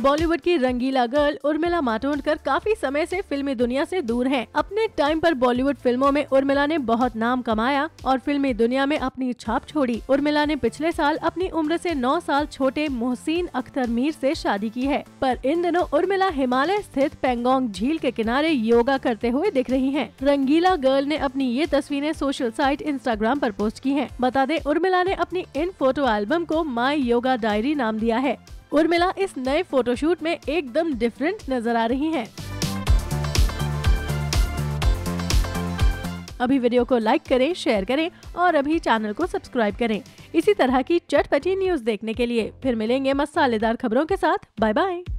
बॉलीवुड की रंगीला गर्ल उर्मिला मातोंडकर काफी समय से फिल्मी दुनिया से दूर हैं। अपने टाइम पर बॉलीवुड फिल्मों में उर्मिला ने बहुत नाम कमाया और फिल्मी दुनिया में अपनी छाप छोड़ी। उर्मिला ने पिछले साल अपनी उम्र से 9 साल छोटे मोहसिन अख्तर मीर से शादी की है, पर इन दिनों उर्मिला हिमालय स्थित पेंगोंग झील के किनारे योगा करते हुए दिख रही हैं। रंगीला गर्ल ने अपनी ये तस्वीरें सोशल साइट इंस्टाग्राम पर पोस्ट की हैं। बता दें, उर्मिला ने अपनी इन फोटो एल्बम को माई योगा डायरी नाम दिया है। उर्मिला इस नए फोटोशूट में एकदम डिफरेंट नजर आ रही हैं। अभी वीडियो को लाइक करें, शेयर करें और अभी चैनल को सब्सक्राइब करें। इसी तरह की चटपटी न्यूज़ देखने के लिए फिर मिलेंगे मसालेदार खबरों के साथ। Bye bye.